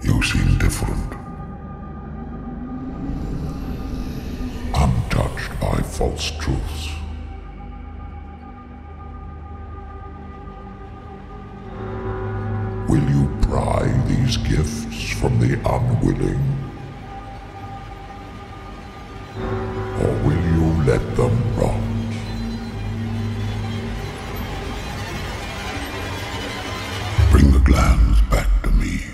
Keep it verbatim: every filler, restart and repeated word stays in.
You seem different. Untouched by false truths. Will you pry these gifts from the unwilling? Or will you let them rot? Bring the glands back to me.